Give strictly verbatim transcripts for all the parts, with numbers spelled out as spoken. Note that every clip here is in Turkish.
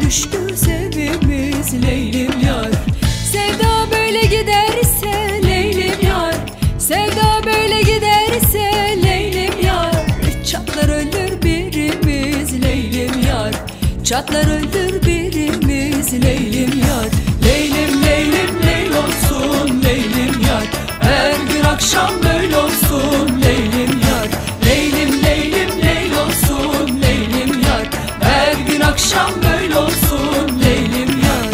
düştü sevimiz Leylim yar. Sevda böyle giderse Leylim yar, sevda böyle giderse Leylim yar. Çatlar ölür birimiz Leylim yar, çatlar ölür birimiz Leylim yar. Leylim leylim leyl olsun Leylim yar, her gün akşam böyle olsun Leylim yar. Leylim leylim leyl olsun Leylim yar, her gün akşam böyle olsun Leylim yar.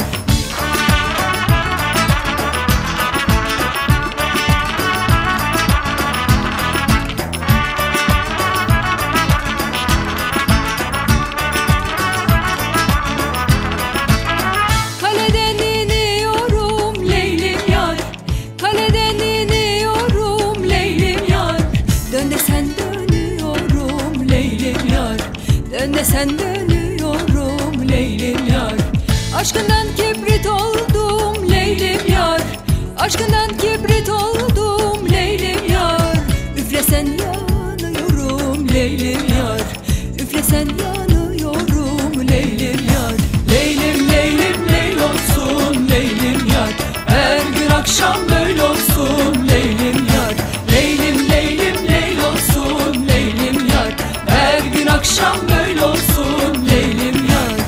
Kaleden iniyorum Leylim yar, kaleden iniyorum Leylim yar. Dön desen dönüyorum Leylim yar, dön desen dönüyorum Leylim yar. Aşkından kibrit oldum Leylim yar, aşkından kibrit oldum Leylim yar. Üflesen yanıyorum Leylim yar, üflesen yanıyorum Leylim yar. Leylim leylim leyl olsun Leylim yar, her gün akşam böyle olsun Leylim yar. Leylim leylim leyl olsun Leylim yar, her gün akşam böyle olsun Leylim yar.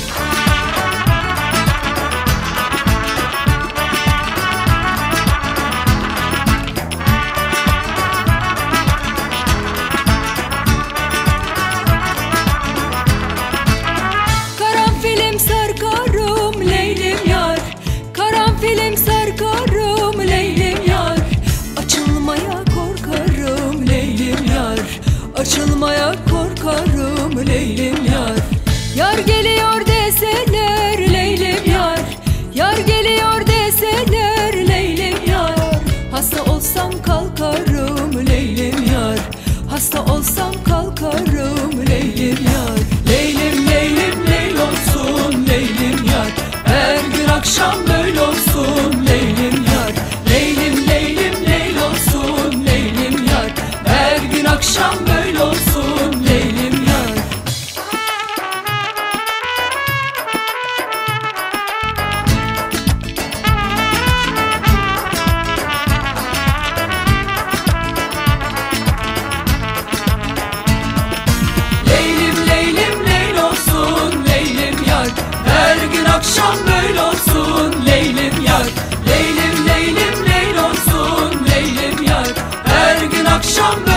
Karanfilim sarkarım Leylim yar, karanfilim sarkarım Leylim yar. Açılmaya korkarım Leylim yar, açılmaya korkarım Leylim yar. Yar geliyor deseler Leylim yar, yar geliyor deseler Leylim yar. Hasta olsam kalkarım Leylim yar, hasta olsam kalkarım Leylim yar. Leylim leylim leyl olsun Leylim yar, her gün akşam böyle olsun Leylim yar. Leylim leylim leyl olsun Leylim yar, her gün akşam böyle olsun Leylim yar. Leylim leylim leyl olsun Leylim yar, her gün akşam böyle olsun Leylim yar. Leylim leylim leyl olsun Leylim yar, her gün akşam böyle